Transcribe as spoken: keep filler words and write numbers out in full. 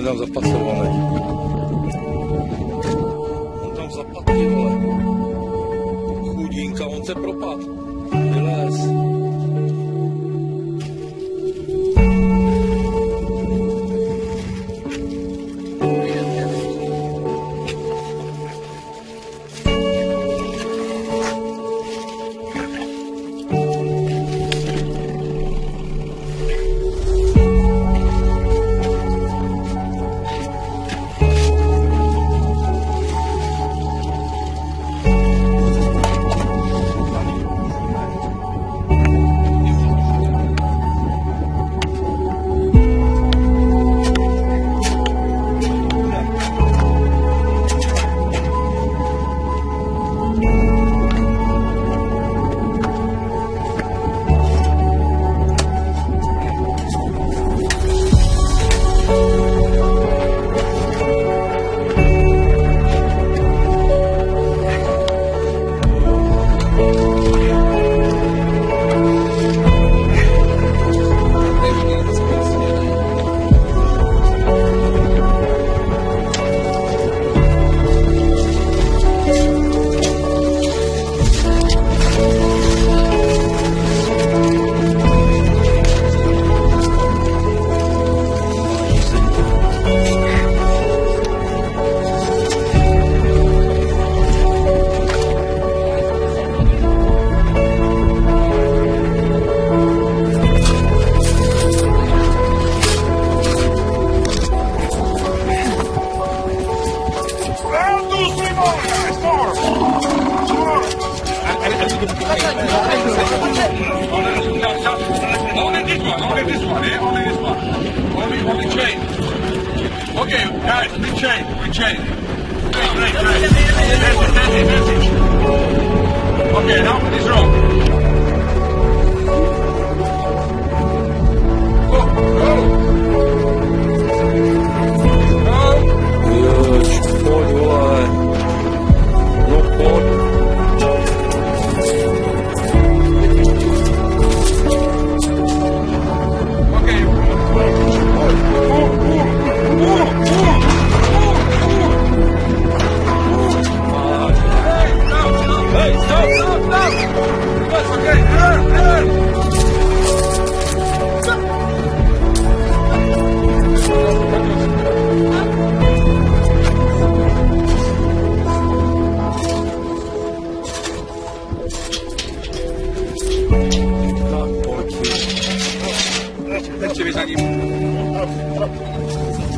tam zapasovaný. On tam zapadl, ty vole. Chudínka, on se propad. Vylez. Only this one, only this one, eh? Only this one. Only, only chain. Okay, guys, we chain, we chain. Great, great, great. Message, message, message. Okay, now this rope. Go, go. Go. Joč, pojď, vole. No, pojď. Lecce, vi sa